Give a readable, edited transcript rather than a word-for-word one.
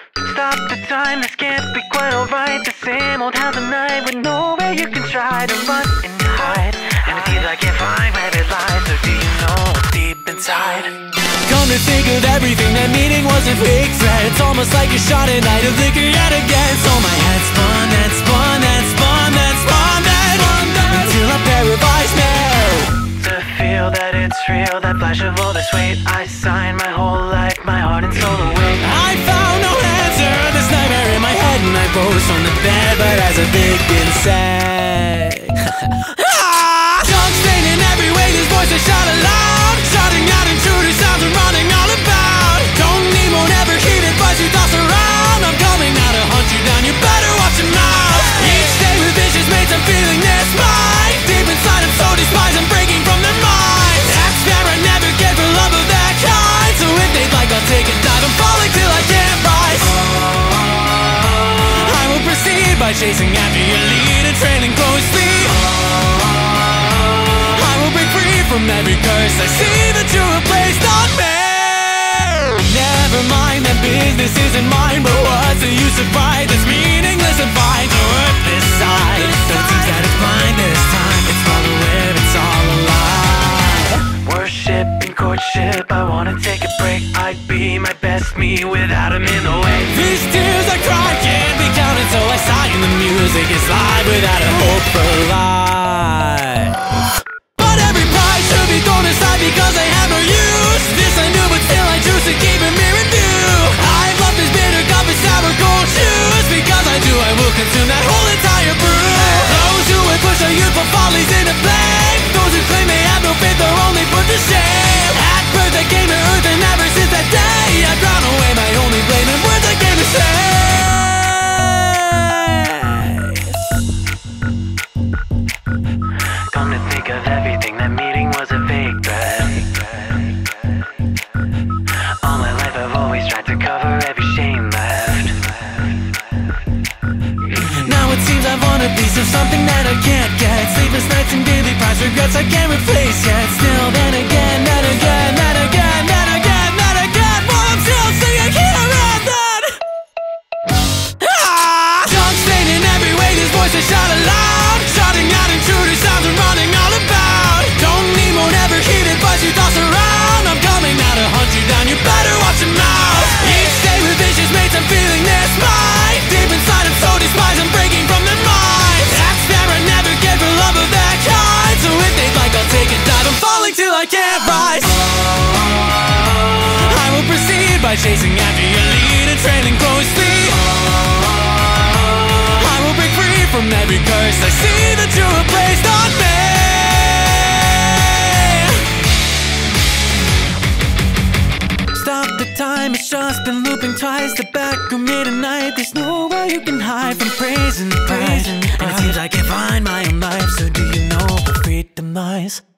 Stop the time, this can't be quite alright. The same old house at night with nowhere you can try to run and hide. And it seems I can't find where it lies. So do you know what's deep inside? Come to think of everything, that meeting was a fake threat. It's almost like a shot at night of liquor yet again. So my head spun and spun and spun and spun and until I paralyzed me. To feel that it's real, that flash of all this weight. I signed my whole life, my heart and soul away. I found no answer, this nightmare in my head, and I rose from the bed, but as I begin to say junk stain in every way, these voices shout aloud, shouting out intruder sounds and running all about. Don't need won't ever heed advice you toss around. I'm coming now to hunt you down, you better watch your mouth. Each day with vicious mates, I'm feeling this mind. Deep inside I'm so despised, I'm breaking from their minds. That's fair, I never cared for love of that kind. So if they'd like, I'll take a dive, I'm falling till I can't rise. I will proceed by chasing after your lead and trailing closely. I will break free from every curse I see that you have placed on me. Never mind that business isn't mine, but what's the use of pride that's meaningless and fine to hurt this side? But it seems that it's blind this time, it's all a web, it's all a lie. Worship and courtship, I wanna take a break. I'd be my best me without him in the way. These tears I cry can't be counted, so I sigh and the music is live without a hope for life. But every pride should be thrown aside because I have no use. This I knew, but still I choose to keep it near in view. I've loved this bitter cup of sour cold shoes. Because I do, I will consume that whole entire brew. Those who would push our youthful follies into flame, those who claim they have no faith are only put to shame. At birth I came to earth, and ever since that day I've drowned away my only blame in words I came to say. Come to think of everything, that meeting was a fake threat. All my life I've always tried to cover every shame left. Now it seems I've won a piece of something that I can't get. Sleepless nights and daily price regrets I can't replace yet. Still then again, then again, then again, then again, then again, while I'm still singing here and then. Junk stain in every way, these voices shout aloud, shouting out intruder sounds and running all about. Don't need, won't ever heed advice you toss around. I'm coming now to hunt you down, you better watch your mouth. Each day with vicious mates, I'm feeling this mind. Deep inside I'm so despised, I'm breaking from their minds. That's fair, I never cared for love of that kind. So if they'd like, I'll take a dive, I'm falling till I can't rise. I will proceed by chasing after your lead and trailing closely. I will break free from every curse I see that you have placed on me. Stop the time, it's just been looping twice. The back room here tonight, there's nowhere you can hide from praise and pride. And it seems I can't find my own life, so do you know where freedom lies?